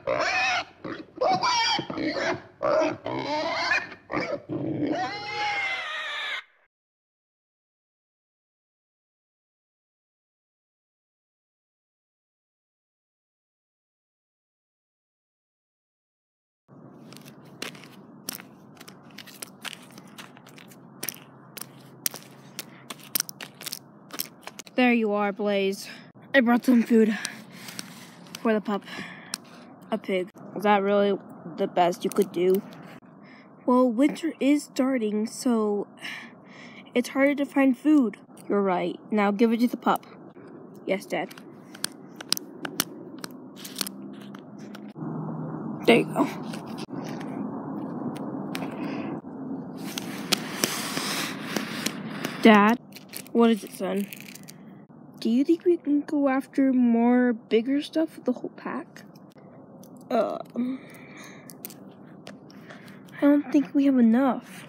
There you are, Blaze. I brought some food for the pup. A pig. Is that really the best you could do? Well, winter is starting, so it's harder to find food. You're right. Now give it to the pup. Yes, Dad. There you go. Dad? What is it, son? Do you think we can go after more bigger stuff with the whole pack? I don't think we have enough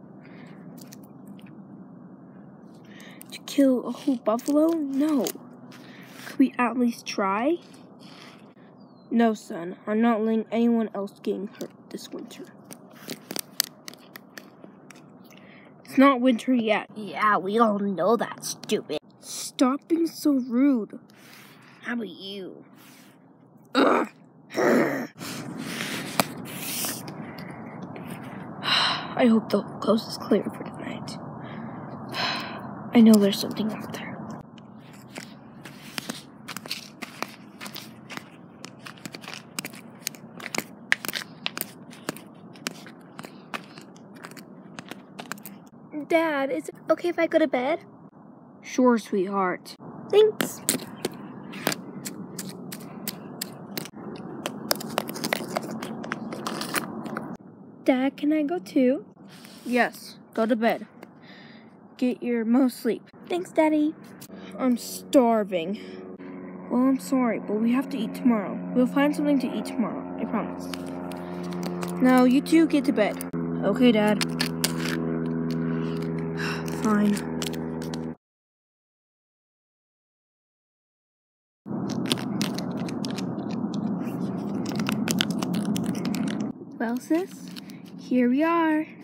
to kill a whole buffalo. No. Could we at least try? No, son. I'm not letting anyone else getting hurt this winter. It's not winter yet. Yeah, we all know that, stupid. Stop being so rude. How about you? Ugh. I hope the coast is clear for tonight. I know there's something out there. Dad, is it okay if I go to bed? Sure, sweetheart. Thanks. Dad, can I go too? Yes, go to bed. Get your most sleep. Thanks, Daddy. I'm starving. Well, I'm sorry, but we have to eat tomorrow. We'll find something to eat tomorrow, I promise. Now, you two get to bed. Okay, Dad. Fine. Well, sis, here we are.